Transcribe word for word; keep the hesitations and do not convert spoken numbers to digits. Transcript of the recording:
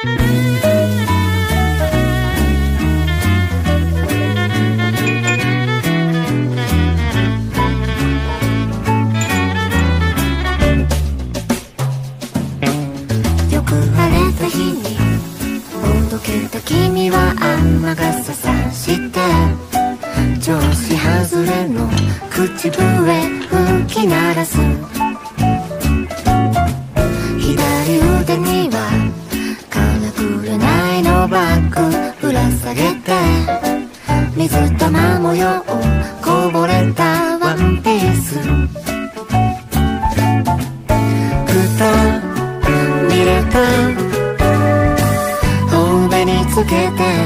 君は雨傘さして調子外れの口笛吹き鳴らす。左腕にはカラフルな絵のバッグぶら下げて、水玉模様こぼれたワンピース。くたびれたつけて